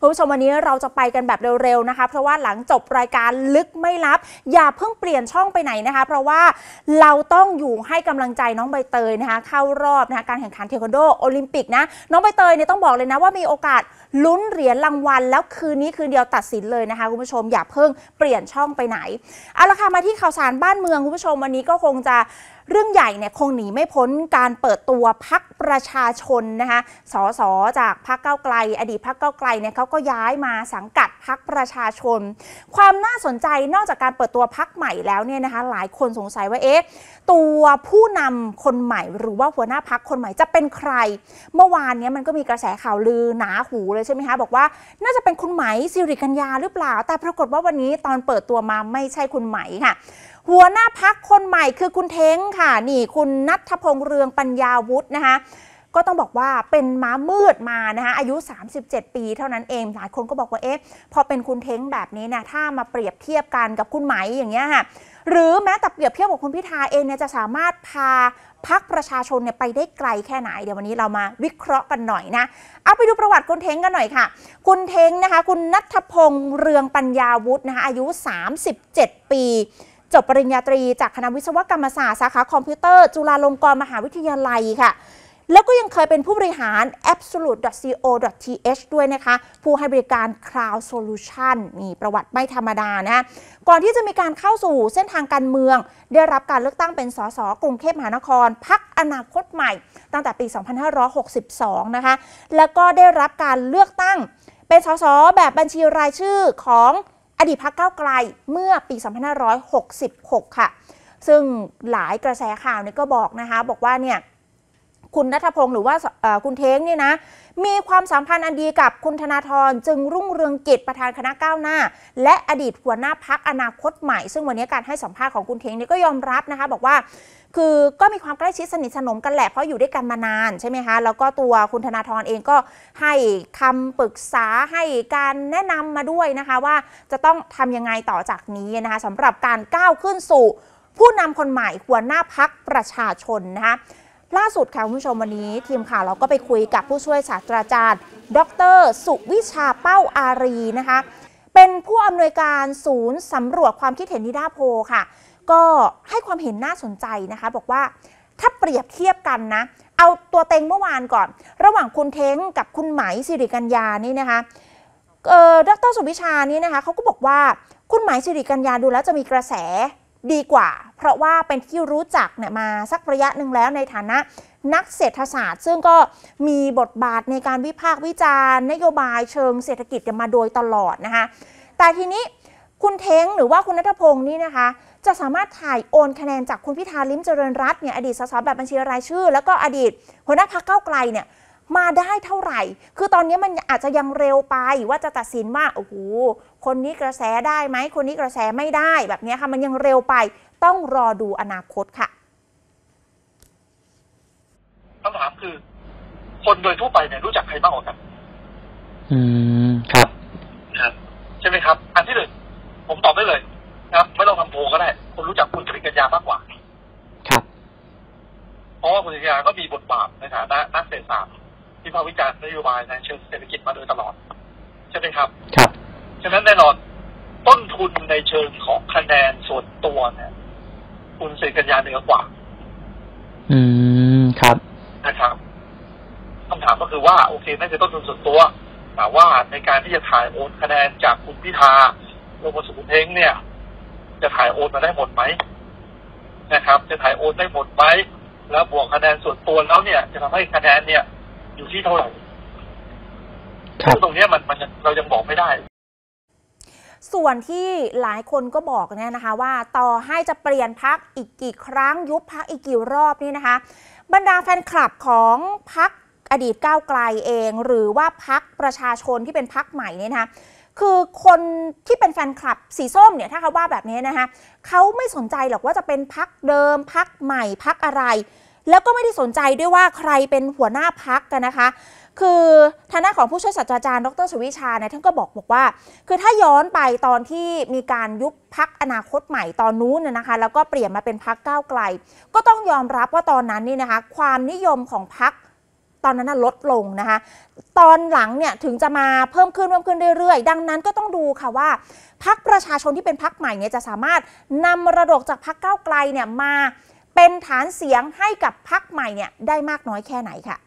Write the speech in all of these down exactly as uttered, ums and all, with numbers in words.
คุณผู้ชมวันนี้เราจะไปกันแบบเร็วๆนะคะเพราะว่าหลังจบรายการลึกไม่ลับอย่าเพิ่งเปลี่ยนช่องไปไหนนะคะเพราะว่าเราต้องอยู่ให้กำลังใจน้องใบเตยนะคะเข้ารอบนะคะการแข่งขันเทควันโดโอลิมปิกนะน้องใบเตยเนี่ยต้องบอกเลยนะว่ามีโอกาสลุ้นเหรียญรางวัลแล้วคืนนี้คืนเดียวตัดสินเลยนะคะคุณผู้ชมอย่าเพิ่งเปลี่ยนช่องไปไหนเอาละค่ะมาที่ข่าวสารบ้านเมืองคุณผู้ชมวันนี้ก็คงจะเรื่องใหญ่เนี่ยคงหนีไม่พ้นการเปิดตัวพรรคประชาชนนะคะสสจากพรรคก้าวไกลอดีตพรรคก้าวไกลเนี่ยเขาก็ย้ายมาสังกัดพรรคประชาชนความน่าสนใจนอกจากการเปิดตัวพรรคใหม่แล้วเนี่ยนะคะหลายคนสงสัยว่าเอ๊ะตัวผู้นำคนใหม่หรือว่าหัวหน้าพรรคคนใหม่จะเป็นใครเมื่อวานนี้มันก็มีกระแสข่าวลือหนาหูเลยใช่ไหมคะบอกว่าน่าจะเป็นคุณไหมสิริกัญญาหรือเปล่าแต่ปรากฏว่าวันนี้ตอนเปิดตัวมาไม่ใช่คุณไหมค่ะหัวหน้าพรรคคนใหม่คือคุณเท้งค่ะนี่คุณณัฐพงษ์เรืองปัญญาวุฒินะคะก็ต้องบอกว่าเป็นม้ามืดมานะคะอายุสามสิบเจ็ดปีเท่านั้นเองหลายคนก็บอกว่าเอ๊ะพอเป็นคุณเท้งแบบนี้นะถ้ามาเปรียบเทียบกันกับคุณไหมอย่างเงี้ยค่ะหรือแม้แต่เปรียบเทียบกับคุณพิธาเองเนี่ยจะสามารถพาพรรคประชาชนเนี่ยไปได้ไกลแค่ไหนเดี๋ยววันนี้เรามาวิเคราะห์กันหน่อยนะเอาไปดูประวัติคุณเท้งกันหน่อยค่ะคุณเท้งนะคะคุณณัฐพงษ์เรืองปัญญาวุฒินะคะอายุสามสิบเจ็ดปีจบปริญญาตรีจากคณะวิศวกรรมศาสตร์สาขาคอมพิวเตอร์จุฬาลงกรณ์มหาวิทยาลัยค่ะแล้วก็ยังเคยเป็นผู้บริหาร แอบสูลูท ดอท ซี โอ ดอท ที เอช ด้วยนะคะผู้ให้บริการ Cloud Solution นี่ประวัติไม่ธรรมดานะก่อนที่จะมีการเข้าสู่เส้นทางการเมืองได้รับการเลือกตั้งเป็นสสกรุงเทพมหานครพรรคอนาคตใหม่ตั้งแต่ปี สองพันห้าร้อยหกสิบสอง นะคะแล้วก็ได้รับการเลือกตั้งเป็นสสแบบบัญชีรายชื่อของอดีตพรรคก้าวไกลเมื่อปี สองพันห้าร้อยหกสิบหก ค่ะซึ่งหลายกระแสข่าวเนี่ยก็บอกนะคะบอกว่าเนี่ยคุณณัฐพงษ์หรือว่าคุณเท้งเนี่ยนะมีความสัมพันธ์อันดีกับคุณธนาธรจึงรุ่งเรืองกิจประธานคณะก้าวหน้าและอดีตหัวหน้าพรรคอนาคตใหม่ซึ่งวันนี้การให้สัมภาษณ์ของคุณเท้งเนี่ยก็ยอมรับนะคะบอกว่าคือก็มีความใกล้ชิดสนิทสนมกันแหละเพราะอยู่ด้วยกันมานานใช่ไหมคะแล้วก็ตัวคุณธนาธรเองก็ให้คำปรึกษาให้การแนะนำมาด้วยนะคะว่าจะต้องทำยังไงต่อจากนี้นะคะสำหรับการก้าวขึ้นสู่ผู้นำคนใหม่หัวหน้าพรรคประชาชนนะคะล่าสุดค่ะคุณผู้ชมวันนี้ทีมข่าวเราก็ไปคุยกับผู้ช่วยศาสตราจารย์ดร.สุวิชาเป้าอารีนะคะเป็นผู้อำนวยการศูนย์สำรวจความคิดเห็นนิดาโพลค่ะก็ให้ความเห็นน่าสนใจนะคะบอกว่าถ้าเปรียบเทียบกันนะเอาตัวเต็งเมื่อวานก่อนระหว่างคุณเท้งกับคุณไหมสิริกัญญานี่นะคะเอ่อดร.สุวิชานี่นะคะเขาก็บอกว่าคุณไหมสิริกัญญาดูแล้วจะมีกระแสดีกว่าเพราะว่าเป็นที่รู้จักเนี่ยมาสักระยะหนึ่งแล้วในฐานะนักเศรษฐศาสตร์ซึ่งก็มีบทบาทในการวิพากษ์วิจารณ์นโยบายเชิงเศรษฐกิจมาโดยตลอดนะคะแต่ทีนี้คุณเท้งหรือว่าคุณณัฐพงษ์นี่นะคะจะสามารถถ่ายโอนคะแนนจากคุณพิธาลิ้มเจริญรัตน์เนี่ยอดีตสสแบบบัญชีรายชื่อแล้วก็อดีตหัวหน้าพรรคก้าวไกลเนี่ยมาได้เท่าไหร่คือตอนนี้มันอาจจะยังเร็วไปว่าจะตัดสินว่าโอ้โหคนนี้กระแสได้ไหมคนนี้กระแสไม่ได้แบบนี้ค่ะมันยังเร็วไปต้องรอดูอนาคตค่ะคำถามคือคนโดยทั่วไปเนี่ยรู้จักใครมากกว่ากันอืมครับครับใช่ไหมครับอันที่หนึ่งผมตอบได้เลยนะครับไม่ต้องทำโพลก็ได้คนรู้จักคุณสิริกัญญามากกว่าครับเพราะว่าคุณสิริกัญญาก็มีบทบาทในฐานะนักเศรษฐศาสตร์ที่พาวิจารณ์นโยบายในเชิงเศรษฐกิจมาโดยตลอดใช่ไหมครับครับฉะนั้นแน่นอนต้นทุนในเชิงของคะแนนส่วนตัวเนี่ยคุณสิริกัญญาเหนือกว่าอืมครับนะครับคำถามก็คือว่าโอเคนั่นคือต้นทุนส่วนตัวแต่ว่าในการที่จะถ่ายโอนคะแนนจากคุณพิธาลงมาสู่คุณเท้งเนี่ยจะถ่ายโอนมาได้หมดไหมนะครับจะถ่ายโอนได้หมดไหมแล้วบวกคะแนนส่วนตัวแล้วเนี่ยจะทำให้คะแนนเนี่ยอยู่ที่เท่าไหร่ตรงนี้มันมันเรายังบอกไม่ได้ส่วนที่หลายคนก็บอกเนี่ยนะคะว่าต่อให้จะเปลี่ยนพรรคอีกกี่ครั้งยุบพรรคอีกกี่รอบนี่นะคะบรรดาแฟนคลับของพรรคอดีตก้าวไกลเองหรือว่าพรรคประชาชนที่เป็นพรรคใหม่เนี่ยนะคะคือคนที่เป็นแฟนคลับสีส้มเนี่ยถ้าเขาว่าแบบนี้นะคะเขาไม่สนใจหรอกว่าจะเป็นพรรคเดิมพรรคใหม่พรรคอะไรแล้วก็ไม่ได้สนใจด้วยว่าใครเป็นหัวหน้าพรรคกันนะคะคือทางด้านของผู้ช่วยศาสตราจารย์ดร.สุวิชาเนี่ยท่านก็บอกบอกว่าคือถ้าย้อนไปตอนที่มีการยุบพรรคอนาคตใหม่ตอนนู้นนะคะแล้วก็เปลี่ยนมาเป็นพรรคก้าวไกลก็ต้องยอมรับว่าตอนนั้นนี่นะคะความนิยมของพรรคตตอนนั้นลดลงนะคะตอนหลังเนี่ยถึงจะมาเพิ่มขึ้นเพิ่มขึ้นเรื่อยๆดังนั้นก็ต้องดูค่ะว่าพรรคประชาชนที่เป็นพรรคใหม่เนี่ยจะสามารถนำมรดกจากพรรคก้าวไกลเนี่ยมาเป็นฐานเสียงให้กับพรรคใหม่เนี่ยได้มากน้อยแค่ไหนค่ะ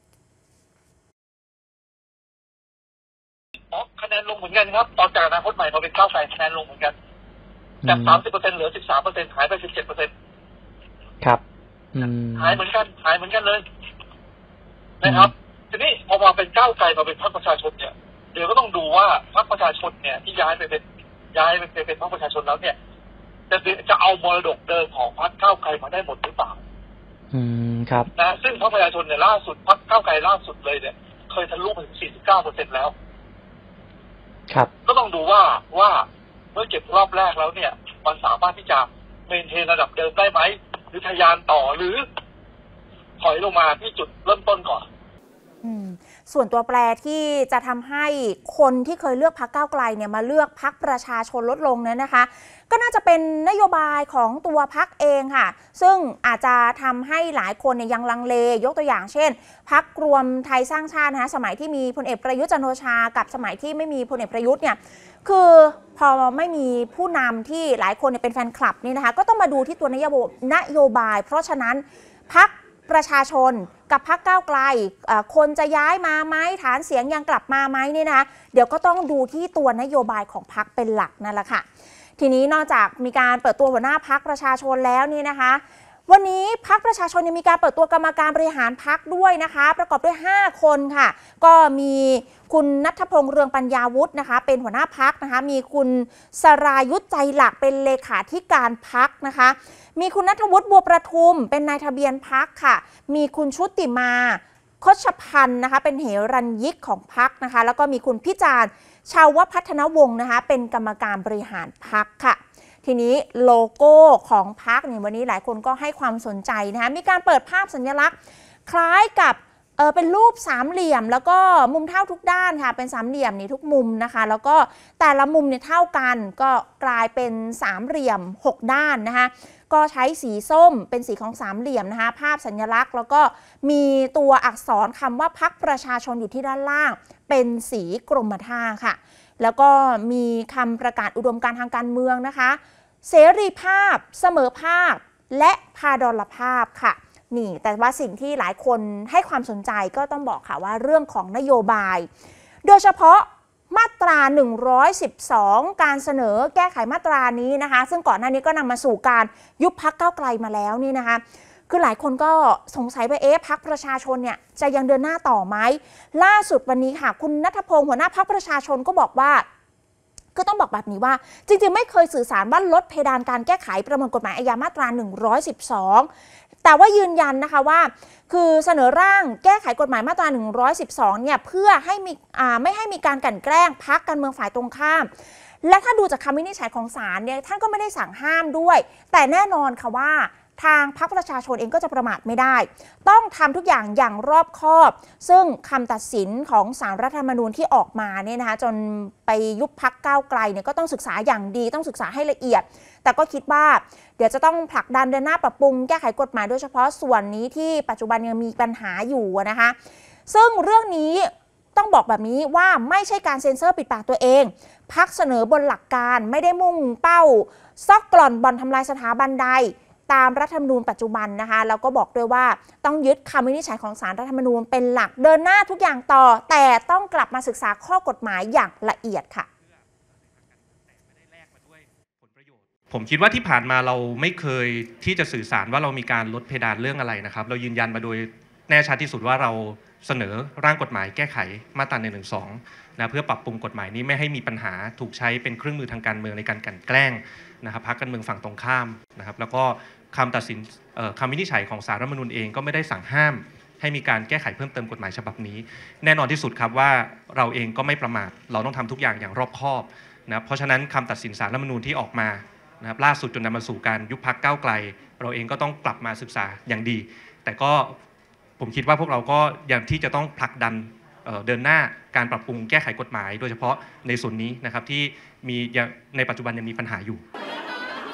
อ๋อคะแนนลงเหมือนกันครับตอนจากอนาคตใหม่มาเป็นก้าวไกลคะแนนลงเหมือนกันจากสามสิบเปอร์เซ็นต์เหลือสิบสามเปอร์เซ็นต์หายไปสิบเจ็ดเปอร์เซ็นต์ครับหายเหมือนกันหายเหมือนกันเลยนะครับทีนี้พอมาเป็นก้าวไกลมาเป็นพรรคประชาชนเนี่ยเดี๋ยวก็ต้องดูว่าพรรคประชาชนเนี่ยที่ย้ายไปเป็นย้ายไปเป็นพรรคประชาชนแล้วเนี่ยจะจะเอามรดกเดิมของพรรคก้าวไกลมาได้หมดหรือเปล่าอืมครับนะซึ่งพรรคประชาชนเนี่ยล่าสุดพรรคก้าวไกลล่าสุดเลยเนี่ยเคยทะลุไปถึง สี่สิบเก้าเปอร์เซ็นต์ แล้วครับก็ต้องดูว่าว่าเมื่อเก็บรอบแรกแล้วเนี่ยมันสามารถที่จะเมนเทนระดับเดิมได้ไหมหรือทะยานต่อหรือถอยลงมาที่จุดเริ่มต้นก่อนส่วนตัวแปรที่จะทำให้คนที่เคยเลือกพรรคก้าวไกลเนี่ยมาเลือกพรรคประชาชนลดลงนั้นนะคะก็น่าจะเป็นนโยบายของตัวพรรคเองค่ะซึ่งอาจจะทำให้หลายคนเนี่ยยังลังเลยกตัวอย่างเช่นพรรครวมไทยสร้างชาตินะคะสมัยที่มีพลเอกประยุทธ์จันทร์โอชากับสมัยที่ไม่มีพลเอกประยุทธ์เนี่ยคือพอไม่มีผู้นำที่หลายคนเนี่ยเป็นแฟนคลับนี่นะคะก็ต้องมาดูที่ตัวนโยบายนโยบายเพราะฉะนั้นพรรคประชาชนกับพรรคก้าวไกลคนจะย้ายมาไหมฐานเสียงยังกลับมาไหมนี่นะเดี๋ยวก็ต้องดูที่ตัวนโยบายของพรรคเป็นหลักนั่นแหละค่ะทีนี้นอกจากมีการเปิดตัวหัวหน้าพรรคประชาชนแล้วนี่นะคะวันนี้พรรคประชาชนยังมีการเปิดตัวกรรมการบริหารพรรคด้วยนะคะประกอบด้วยห้าคนค่ะก็มีคุณณัฐพงษ์เรืองปัญญาวุฒินะคะเป็นหัวหน้าพรรคนะคะมีคุณสรายุทธใจหลักเป็นเลขาธิการพรรคนะคะมีคุณณัฐวุฒิบัวประทุมเป็นนายทะเบียนพรรคค่ะมีคุณชุติมาคชพันธ์นะคะเป็นเหรัญยิกของพรรคนะคะแล้วก็มีคุณพิจารณ์ชาวพัฒนวงศ์นะคะเป็นกรรมการบริหารพรรคค่ะทีนี้โลโก้ของพรรคเนี่ยวันนี้หลายคนก็ให้ความสนใจนะคะมีการเปิดภาพสัญลักษณ์คล้ายกับเออเป็นรูปสามเหลี่ยมแล้วก็มุมเท่าทุกด้านค่ะเป็นสามเหลี่ยมนี่ทุกมุมนะคะแล้วก็แต่ละมุมเนี่ยเท่ากันก็กลายเป็นสามเหลี่ยมหกด้านนะคะก็ใช้สีส้มเป็นสีของสามเหลี่ยมนะคะภาพสัญลักษณ์แล้วก็มีตัวอักษรคำว่าพรรคประชาชนอยู่ที่ด้านล่างเป็นสีกรมท่าค่ะแล้วก็มีคำประกาศอุดมการณ์ทางการเมืองนะคะเสรีภาพเสมอภาคและพาดลภาพค่ะนี่แต่ว่าสิ่งที่หลายคนให้ความสนใจก็ต้องบอกค่ะว่าเรื่องของนโยบายโดยเฉพาะมาตราหนึ่งร้อยสิบสองการเสนอแก้ไขมาตรานี้นะคะซึ่งก่อนหน้านี้ก็นำมาสู่การยุบพรรคก้าวไกลมาแล้วนี่นะคะคือหลายคนก็สงสัยไปเอ๊ะพรรคประชาชนเนี่ยจะยังเดินหน้าต่อไหมล่าสุดวันนี้ค่ะคุณณัฐพงษ์หัวหน้าพรรคประชาชนก็บอกว่าก็ต้องบอกแบบนี้ว่าจริงๆไม่เคยสื่อสารว่าลดเพดานการแก้ไขประมวลกฎหมายอาญามาตราหนึ่งร้อยสิบสองแต่ว่ายืนยันนะคะว่าคือเสนอร่างแก้ไขกฎหมายมาตราหนึ่งร้อยสิบสองเนี่ยเพื่อให้มีอ่าไม่ให้มีการกลั่นแกล้งพรรคการเมืองฝ่ายตรงข้ามและถ้าดูจากคำวินิจฉัยของศาลเนี่ยท่านก็ไม่ได้สั่งห้ามด้วยแต่แน่นอนค่ะว่าทางพรรคประชาชนเองก็จะประมาทไม่ได้ต้องทำทุกอย่างอย่างรอบคอบซึ่งคำตัดสินของศาลรัฐธรรมนูญที่ออกมาเนี่ยนะคะจนไปยุบพรรคก้าวไกลเนี่ยก็ต้องศึกษาอย่างดีต้องศึกษาให้ละเอียดแต่ก็คิดว่าเดี๋ยวจะต้องผลักดันเดินหน้าปรับปรุงแก้ไขกฎหมายโดยเฉพาะส่วนนี้ที่ปัจจุบันยังมีปัญหาอยู่นะคะซึ่งเรื่องนี้ต้องบอกแบบนี้ว่าไม่ใช่การเซ็นเซอร์ปิดปากตัวเองพรรคเสนอบนหลักการไม่ได้มุ่งเป้าซอกกล่อนบ่อนทำลายสถาบันใดตามรัฐธรรมนูญปัจจุบันนะคะแล้วก็บอกด้วยว่าต้องยึดคำวินิจฉัยของศาลรัฐธรรมนูญเป็นหลักเดินหน้าทุกอย่างต่อแต่ต้องกลับมาศึกษาข้อกฎหมายอย่างละเอียดค่ะผมคิดว่าที่ผ่านมาเราไม่เคยที่จะสื่อสารว่าเรามีการลดเพดานเรื่องอะไรนะครับเรายืนยันมาโดยแน่ชัดที่สุดว่าเราเสนอร่างกฎหมายแก้ไขมาตราหนึ่งหนึ่งสองนะเพื่อปรับปรุงกฎหมายนี้ไม่ให้มีปัญหาถูกใช้เป็นเครื่องมือทางการเมืองในการกลั่นแกล้งนะครับพรรคการเมืองฝั่งตรงข้ามนะครับแล้วก็คำตัดสินคำวินิจฉัยของศาลรัฐธรรมนูญเองก็ไม่ได้สั่งห้ามให้มีการแก้ไขเพิ่มเติมกฎหมายฉบับนี้แน่นอนที่สุดครับว่าเราเองก็ไม่ประมาทเราต้องทำทุกอย่างอย่างรอบคอบนะเพราะฉะนั้นคำตัดสินศาลรัฐธรรมนูญที่ออกมานะครับล่าสุดจนนำมาสู่การยุบพรรคก้าวไกลเราเองก็ต้องกลับมาศึกษาอย่างดีแต่ก็ผมคิดว่าพวกเราก็ยังที่จะต้องผลักดันเดินหน้าการปรับปรุงแก้ไขกฎหมายโดยเฉพาะในส่วนนี้นะครับที่มีในปัจจุบันยังมีปัญหาอยู่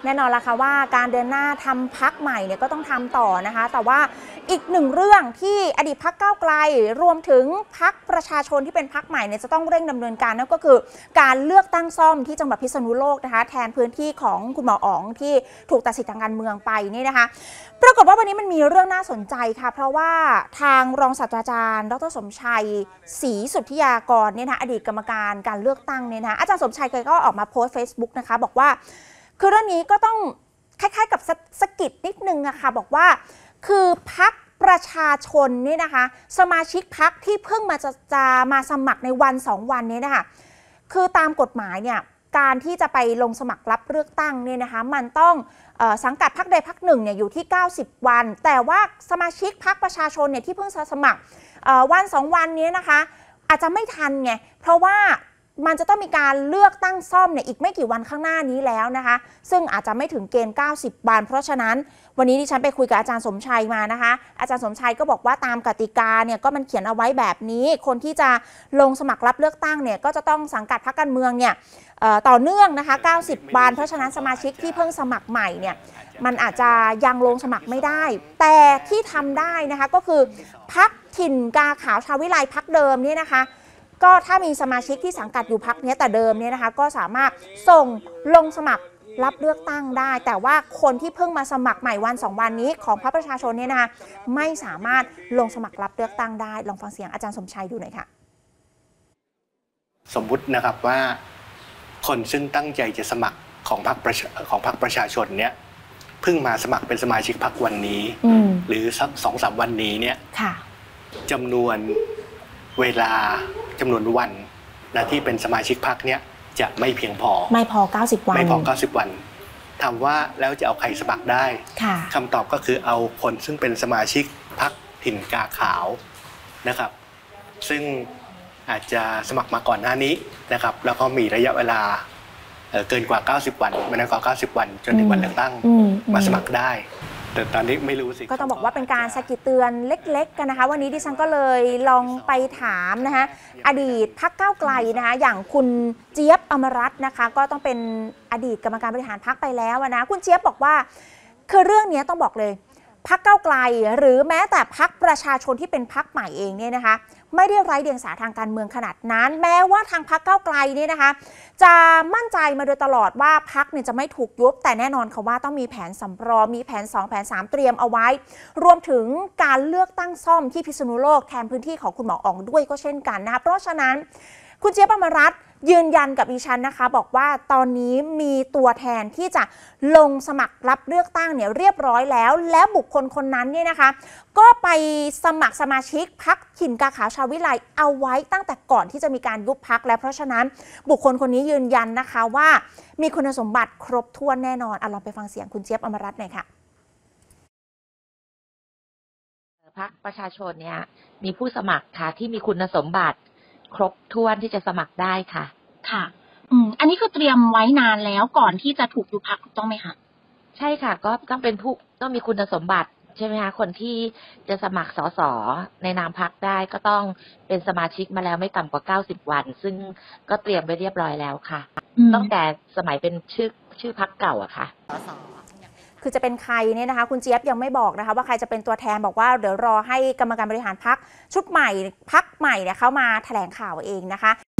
แน่นอนละค่ะว่าการเดินหน้าทำพรรคใหม่เนี่ยก็ต้องทำต่อนะคะแต่ว่าอีกหนึ่งเรื่องที่อดีตพรรคก้าวไกลรวมถึงพรรคประชาชนที่เป็นพรรคใหม่เนี่ยจะต้องเร่งดำเนินการนั่นก็คือการเลือกตั้งซ่อมที่จังหวัดพิษณุโลกนะคะแทนพื้นที่ของคุณหมออ๋องที่ถูกตัดสิทธิ์ทางการเมืองไปนี่นะคะปรากฏว่าวันนี้มันมีเรื่องน่าสนใจค่ะเพราะว่าทางรองศาสตราจารย์ดรสมชัยศรีสุทธิยากรเนี่ยนะอดีตกรรมการการเลือกตั้งเนี่ยนะอาจารย์สมชัยเคยก็ออกมาโพสต์ Facebook นะคะบอกว่าคือเรื่องนี้ก็ต้องคล้ายๆกับสะกิดนิดนึงอะค่ะบอกว่าคือพรรคประชาชนนี่นะคะสมาชิกพรรคที่เพิ่งมาจะจะมาสมัครในวันสองวันนี้นะคะคือตามกฎหมายเนี่ยการที่จะไปลงสมัครรับเลือกตั้งเนี่ยนะคะมันต้องเอ่อสังกัดพรรคใดพรรคหนึ่งเนี่ยอยู่ที่เก้าสิบวันแต่ว่าสมาชิกพรรคประชาชนเนี่ยที่เพิ่งจะสมัครเอ่อวันสองวันนี้นะคะอาจจะไม่ทันไงเพราะว่ามันจะต้องมีการเลือกตั้งซ่อมเนี่ยอีกไม่กี่วันข้างหน้านี้แล้วนะคะซึ่งอาจจะไม่ถึงเกณฑ์เก้าสิบวันเพราะฉะนั้นวันนี้ดิฉันไปคุยกับอาจารย์สมชัยมานะคะอาจารย์สมชัยก็บอกว่าตามกติกาเนี่ยก็มันเขียนเอาไว้แบบนี้คนที่จะลงสมัครรับเลือกตั้งเนี่ยก็จะต้องสังกัดพรรคการเมืองเนี่ยต่อเนื่องนะคะเก้าสิบวันเพราะฉะนั้นสมาชิกที่เพิ่งสมัครใหม่เนี่ยมันอาจจะยังลงสมัครไม่ได้แต่ที่ทำได้นะคะก็คือพรรคถิ่นกาขาวชาววิไลพรรคเดิมนี่นะคะก็ถ้ามีสมาชิกที่สังกัดอยู่พรรคนี้แต่เดิมเนี่ยนะคะก็สามารถส่งลงสมัครรับเลือกตั้งได้แต่ว่าคนที่เพิ่งมาสมัครใหม่วันสองวันนี้ของพรรคประชาชนเนี่ยนะคะไม่สามารถลงสมัครรับเลือกตั้งได้ลองฟังเสียงอาจารย์สมชัยดูหน่อยค่ะสมมุตินะครับว่าคนซึ่งตั้งใจจะสมัครของพรรคประชาของพรรคประชาชนเนี่ยเพิ่งมาสมัครเป็นสมาชิกพรรควันนี้หรือสักสองสามวันนี้เนี่ยจำนวนเวลาจำนวนวันนะที่เป็นสมาชิกพรรคเนี่ยจะไม่เพียงพอไม่พอเก้าสิบวันไม่พอเก้าสิบวันถามว่าแล้วจะเอาใครสมัครได้คำตอบก็คือเอาคนซึ่งเป็นสมาชิกพรรคถิ่นกาขาวนะครับซึ่งอาจจะสมัครมาก่อนหน้านี้นะครับแล้วก็มีระยะเวลาเกินกว่าเก้าสิบวันไม่น้อยกว่าเก้าสิบวันจนถึงวันเลือกตั้งมาสมัครได้แต่ตอนนี้ไม่รู้สิก็ต้องบอกว่าเป็นการสะกิดเตือนเล็กๆกันนะคะวันนี้ดิฉันก็เลยลองไปถามนะคะอดีตพรรคก้าวไกลนะคะอย่างคุณเจี๊ยบอมรัตน์นะคะก็ต้องเป็นอดีตกรรมการบริหารพรรคไปแล้วนะคุณเจี๊ยบบอกว่าคือเรื่องนี้ต้องบอกเลยพรรคก้าวไกลหรือแม้แต่พรรคประชาชนที่เป็นพรรคใหม่เองเนี่ยนะคะไม่ได้ไร้เดียงสาทางการเมืองขนาดนั้นแม้ว่าทางพรรคก้าวไกลเนี่ยนะคะจะมั่นใจมาโดยตลอดว่าพรรคเนี่ยจะไม่ถูกยุบแต่แน่นอนค่ะว่าต้องมีแผนสำรองมีแผนสองแผนสามเตรียมเอาไว้รวมถึงการเลือกตั้งซ่อมที่พิษณุโลกแทนพื้นที่ของคุณหมออ๋องด้วยก็เช่นกันนะคะเพราะฉะนั้นคุณเจี๊ยบอมรัตน์ยืนยันกับดิฉันนะคะบอกว่าตอนนี้มีตัวแทนที่จะลงสมัครรับเลือกตั้งเนี่ยเรียบร้อยแล้วแล้วบุคคลคนนั้นเนี่ยนะคะก็ไปสมัครสมาชิกพรรคถิ่นกาขาวชาววิไลเอาไว้ตั้งแต่ก่อนที่จะมีการยุบพรรคแล้วเพราะฉะนั้นบุคคลคนนี้ยืนยันนะคะว่ามีคุณสมบัติครบถ้วนแน่นอนเอาลองไปฟังเสียงคุณเจี๊ยบอมรัตน์หน่อยค่ะพรรคประชาชนเนี่ยมีผู้สมัครค่ะที่มีคุณสมบัติครบถ้วนที่จะสมัครได้ค่ะค่ะอืมอันนี้คือเตรียมไว้นานแล้วก่อนที่จะถูกยุบพรรคถูกต้องไหมคะใช่ค่ะก็ต้องเป็นผู้ต้องมีคุณสมบัติใช่ไหมคะคนที่จะสมัครสสในนามพรรคได้ก็ต้องเป็นสมาชิกมาแล้วไม่ต่ำกว่าเก้าสิบวันซึ่งก็เตรียมไว้เรียบร้อยแล้วค่ะตั้งแต่สมัยเป็นชื่อชื่อพรรคเก่าอะค่ะคือจะเป็นใครเนี่ยนะคะคุณเจี๊ยบยังไม่บอกนะคะว่าใครจะเป็นตัวแทนบอกว่าเดี๋ยวรอให้กรรมการบริหารพรรคชุดใหม่พรรคใหม่เนี่ยเขามาแถลงข่าวเองนะคะ